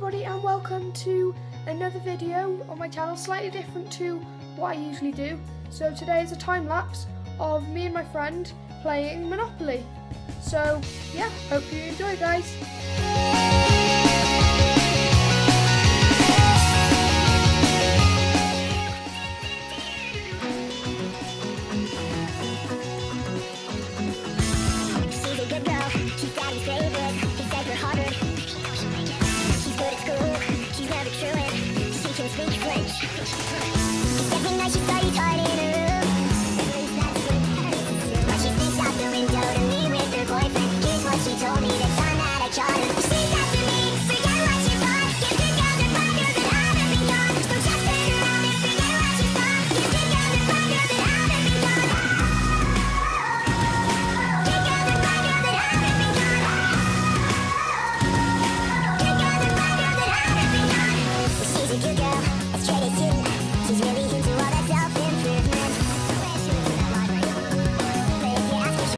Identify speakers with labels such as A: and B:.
A: everybody and welcome to another video on my channel, slightly different to what I usually do. So today is a time lapse of me and my friend playing Monopoly. So yeah, hope you enjoy, guys.
B: She's